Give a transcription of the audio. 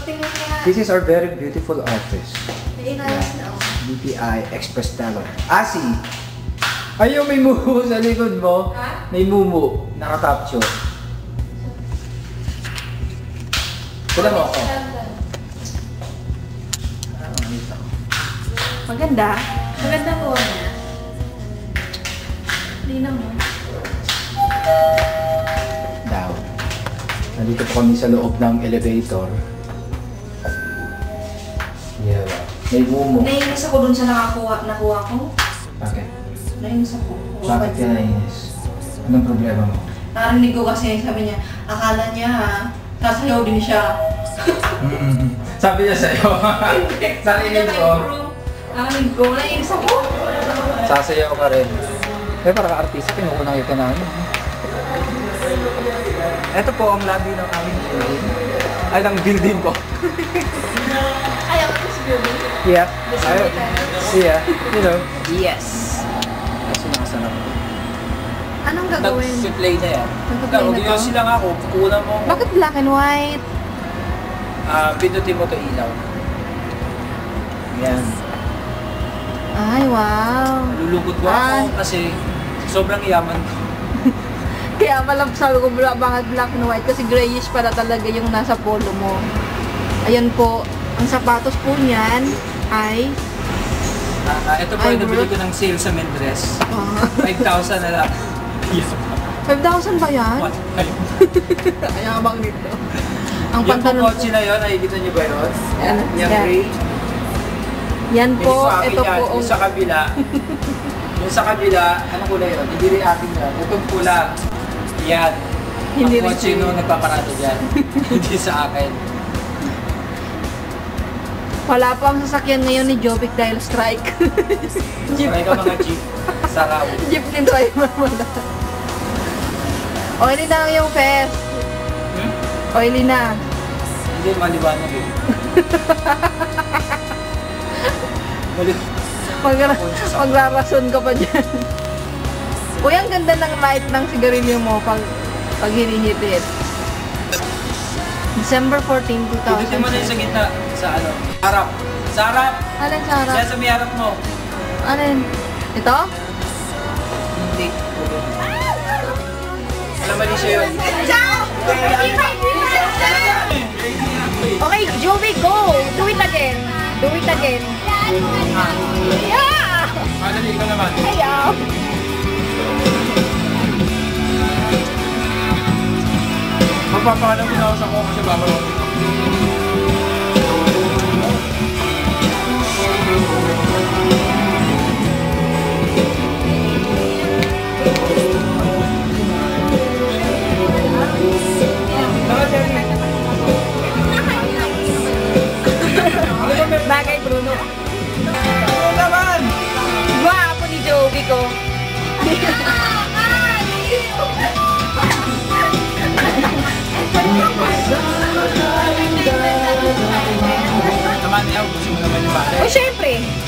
tingnan nga. This is our very beautiful office. Naiinayos na ako. BPI Express Teller. Asi! Ayun, may mumu sa likod mo. Ha? May mumu. Naka-capture. Tila mo ako. Maganda. Maganda po niya. Hindi naman. Daw. Nandito po kami sa loob ng elevator. Yeah. May mumu. Naiinis ako dun sa nakuha ko. Bakit? Naiinis ako. Bakit ka nainis? Anong problema mo? Narinig ko kasi sabi niya, akala niya sasayaw din siya. Sabi niya sa'yo. Narinig ko. Narinig ko, naiinis ako. Sasayaw ka rin. Eh, para ka-artista, pinukunang kita namin. Ito po ang lobby ng aming building. Ay, ng building ko. Ayaw ko sa building. Yeah. Ayaw. Yeah. You know. Yes. Kasi nakasarap. Anong gagawin? Nag-play na yan. Nag-play na to? Sila nga ako. Kukunan mo. Bakit black and white? Pindutin mo to ilaw. Yan. Ay, wow. Nalulungkot ko ako kasi sobrang yaman ko. Kaya malam sabi ko mga black and white kasi grayish pala talaga yung nasa polo mo. Ayan po, ang sapatos po niyan ay... Ito po yung nabili ko ng sale sa Mendres. 5,000 na lang. 5,000 ba yan? What? Ayabang nito. Ang Yung pantalon kotse na yun, nakikita niyo ba yun? Yan. Yung Yan. gray. Yan po, Hindi ito yan. po. Yung sa kabila. Yung sa kabila, anong kulay yun? Hindi rin akin yan. Itong pula. Yan. Hindi ang rin kotse sa'yo. nung nagpaparado dyan. Hindi sa akin. Wala pa ang sasakyan ngayon ni Jovic dahil strike. Jeep. Sakay ka mga jeep. Saraw. Jeep ni driver wala. Oily na yung fest. Oily na. Hindi, maliwanag eh. Magrarason ka pa dyan. Uy, ang ganda ng light ng sigarilyo mo pag hinihit. December 14, 2000. Pindutin mo na yung sa gitna. Sa ano? Harap. Sa harap! Alin sa harap? Yan sa may harap mo. Alin? Ito? Hindi. Alam mali siya yun. Okay, Joey, go! Do it again. Do it again. Yeah! Madali ka naman. Ayaw! Magpapakalam din ako sa koko siya babarotin ko. Bagay, Bruno. Oo naman! Gwapo ni Joey ko. Naman niya, gusto mo naman yung bagay. O, syempre.